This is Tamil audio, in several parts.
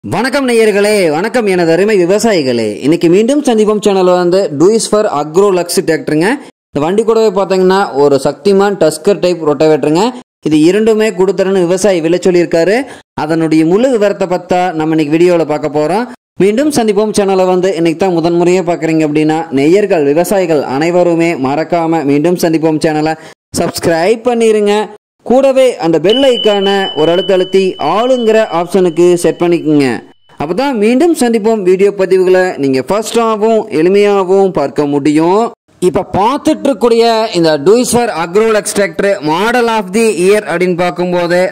வணக்கம் நேயர்களே, வணக்கம் எனது அருமை விவசாயிகளே. இன்னைக்கு மீண்டும் சந்திப்போம் channel Deutz Fahr Agrolux டிராக்டருங்க. இந்த வண்டி கூடவே பார்த்தீங்கன்னா ஒரு சக்திமான் டஸ்கர் டைப் ரொட்டவேட்டருங்க. இது இரண்டுமே கொடுத்துறன்னு விவசாயி விலை சொல்லியிருக்காரு. அதனுடைய முழு விவரத்தை பார்த்தா நம்ம இன்னைக்கு வீடியோவில் பார்க்க போகிறோம். மீண்டும் சந்திப்போம் சேனலை இன்னைக்கு தான் முதன்முறையாக பார்க்குறீங்க அப்படின்னா நேயர்கள் விவசாயிகள் அனைவருமே மறக்காமல் மீண்டும் சந்திப்போம் சேனலை சப்ஸ்கிரைப் பண்ணிடுங்க. கூடவே அந்த பெல் ஐக்கான ஒரு அழுத்தி ஆளுங்கிற ஆப்ஷனுக்கு செட் பண்ணிக்கோங்க. அப்பதான் மீண்டும் சந்திப்போம் வீடியோ பதிவுகளை நீங்க ஃபர்ஸ்டாகவும் எளிமையாகவும் பார்க்க முடியும். இப்ப பார்த்துட்டு இருக்கக்கூடிய இந்த Deutz Fahr Agrolux tractor model of the year அப்படின்னு பார்க்கும்போது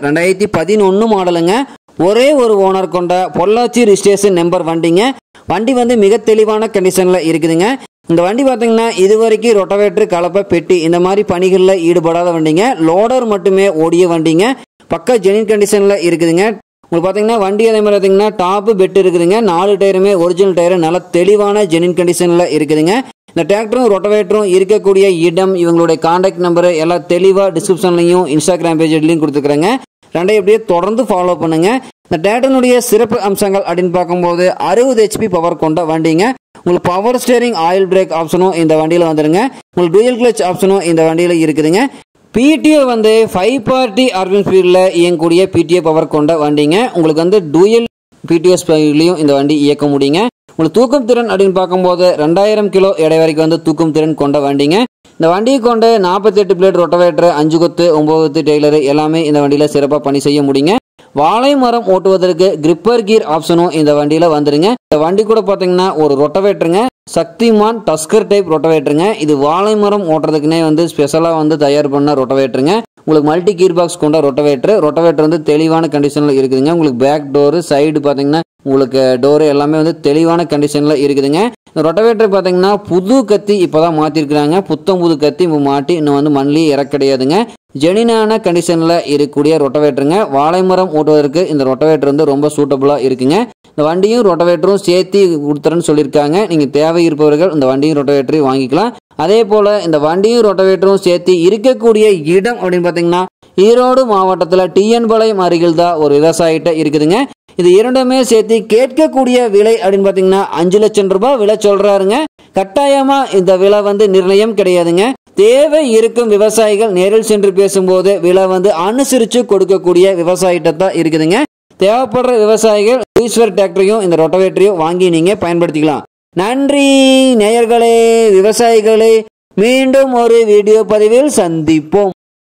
2011 மாடலுங்க. ஒரே ஒரு ஓனர் கொண்ட பொள்ளாச்சி ரிஜிஸ்ட்ரேஷன் நம்பர் வண்டிங்க. வண்டி மிக தெளிவான கண்டிஷன்ல இருக்குதுங்க. இந்த வண்டி பார்த்தீங்கன்னா இதுவரைக்கும் ரொட்டவேட்டர், கலப்பை, பெட்டி இந்த மாதிரி பணிகளில் ஈடுபடாத வண்டிங்க. லோடர் மட்டுமே ஓடிய வண்டிங்க. பக்கா ஜெனின் கண்டிஷனில் இருக்குதுங்க. உங்களுக்கு பார்த்தீங்கன்னா வண்டி அதே மாதிரி பார்த்தீங்கன்னா டாப்பு பெட் இருக்குதுங்க. 4 டயருமே ஒரிஜினல் டயரு நல்ல தெளிவான ஜெனின் கண்டிஷனில் இருக்குதுங்க. இந்த டிராக்டரும் ரொட்டவேட்டரும் இருக்கக்கூடிய இடம், இவங்களுடைய கான்டாக்ட் நம்பரு எல்லாம் தெளிவாக டிஸ்கிரிப்ஷன்லையும் இன்ஸ்டாகிராம் பேஜ்லையும் கொடுத்துருக்குறேங்க. ரெண்டையும் எப்படியே தொடர்ந்து ஃபாலோ பண்ணுங்க. இந்த டிராக்டருடைய சிறப்பு அம்சங்கள் அப்படின்னு பார்க்கும்போது 60 HP பவர் கொண்ட வண்டிங்க. உங்களுக்கு பவர் ஸ்டேரிங், ஆயில் பிரேக் ஆப்ஷனும் இந்த வண்டியில் வந்துருங்க. உங்களுக்கு டூயல் கிளச் ஆப்ஷனும் இந்த வண்டியில் இருக்குதுங்க. பிடிஓ 5 பார்ட்டி ஆர்பிஎம் ஸ்பீடில் இயங்கக்கூடிய பிடிஓ பவர் கொண்ட வண்டிங்க. உங்களுக்கு டூயல் பிடிஓ ஸ்பீட்லையும் இந்த வண்டி இயக்க முடியுங்க. உங்களுக்கு தூக்கும் திறன் அப்படின்னு பார்க்கும்போது 2000 கிலோ எடை வரைக்கும் தூக்கும் திறன் கொண்ட வண்டிங்க. இந்த வண்டியை கொண்டு 48 பிளேட் ரொட்டவேட்டர், 5 கொத்து, 9 கொத்து டெய்லர் எல்லாமே இந்த வண்டியில் சிறப்பாக பணி செய்ய முடியுங்க. வாழை மரம் ஓட்டுவதற்கு கிரிப்பர் கீர் ஆப்ஷனும் இந்த வண்டியில வந்துருங்க. இந்த வண்டி கூட பாத்தீங்கன்னா ஒரு ரொட்டவேட்டருங்க, சக்திமான் டஸ்கர் டைப் ரொட்டவேட்டருங்க. இது வாழை மரம் ஓட்டுறதுக்குனே ஸ்பெஷலா தயார் பண்ண ரொட்டவேட்டருங்க. உங்களுக்கு மல்டி கீர் பாக்ஸ் கொண்ட ரொட்டவேட்டர் தெளிவான கண்டிஷன்ல இருக்குதுங்க. உங்களுக்கு பேக் டோரு, சைடு பாத்தீங்கன்னா உங்களுக்கு டோரு எல்லாமே தெளிவான கண்டிஷன்ல இருக்குதுங்க. இந்த ரொட்டவேட்டர் பாத்தீங்கன்னா புது கத்தி இப்பதான் மாத்திருக்கிறாங்க. புத்தம் புது கத்தி மாட்டி இன்னும் மண்ணிலேயே இறக்க கிடையாதுங்க. ஜெனினான கண்டிஷன்ல இருக்கக்கூடிய ரொட்டவேட்டருங்க. வாழை மரம் ஓட்டுவதற்கு இந்த ரொட்டவேட்டர் ரொம்ப சூட்டபிளா இருக்குங்க. இந்த வண்டியும் ரொட்டவேட்டரும் சேர்த்து கொடுத்துறேன்னு சொல்லியிருக்காங்க. நீங்க தேவை இருப்பவர்கள் இந்த வண்டியும் ரொட்டவேட்டரையும் வாங்கிக்கலாம். அதே போல இந்த வண்டியும் ரொட்டவேட்டரும் சேர்த்து இருக்கக்கூடிய இடம் அப்படின்னு பாத்தீங்கன்னா ஈரோடு மாவட்டத்துல டிஎன் பாளையம் அருகில் தான் ஒரு விவசாயிட்ட இருக்குதுங்க. இது இரண்டுமே சேர்த்து கேட்கக்கூடிய விலை அப்படின்னு பாத்தீங்கன்னா 5 லட்சம் ரூபாய் விலை சொல்றாருங்க. கட்டாயமா இந்த விலை நிர்ணயம் கிடையாதுங்க. தேவை இருக்கும் விவசாயிகள் நேரில் சென்று பேசும்போது விலை அனுசரிச்சு கொடுக்கக்கூடிய விவசாயிட்ட தான் இருக்குதுங்க. தேவைப்படுற விவசாயிகள் ஈஸ்வர் டிராக்டரையும் இந்த ரொட்டவேட்டரையும் வாங்கி நீங்க பயன்படுத்திக்கலாம். நன்றி நேயர்களே, விவசாயிகளே. மீண்டும் ஒரு வீடியோ பதிவில் சந்திப்போம்.